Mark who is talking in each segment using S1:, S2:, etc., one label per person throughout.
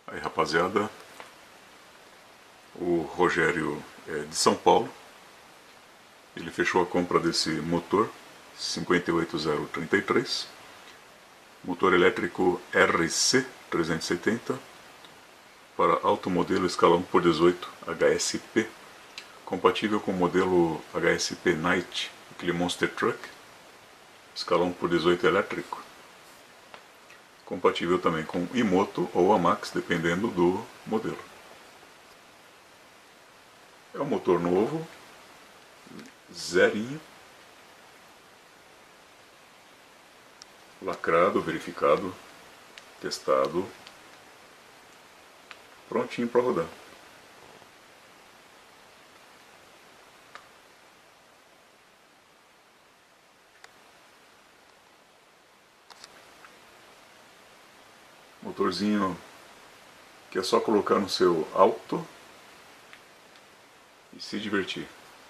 S1: Aí, rapaziada, o Rogério é de São Paulo. Ele fechou a compra desse motor 58033, motor elétrico RC 370 para alto modelo escala 1x18 HSP, compatível com o modelo HSP Night, aquele Monster Truck, escala 1x18 elétrico, compatível também com Imoto ou Amax, dependendo do modelo. É um motor novo, zerinho, lacrado, verificado, testado, prontinho para rodar. Motorzinho que é só colocar no seu auto e se divertir.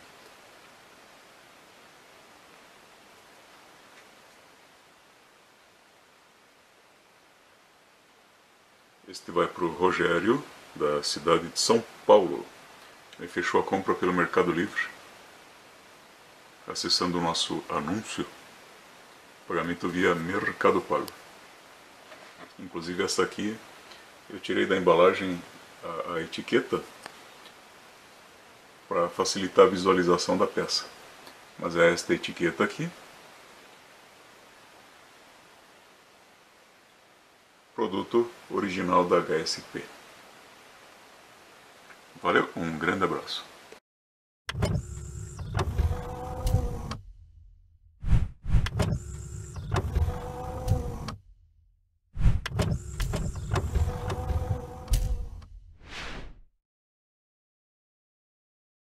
S1: Este vai para o Rogério, da cidade de São Paulo. Ele fechou a compra pelo Mercado Livre, acessando o nosso anúncio, pagamento via Mercado Pago. Inclusive essa aqui, eu tirei da embalagem a etiqueta para facilitar a visualização da peça. Mas é esta etiqueta aqui. Produto original da HSP. Valeu, um grande abraço.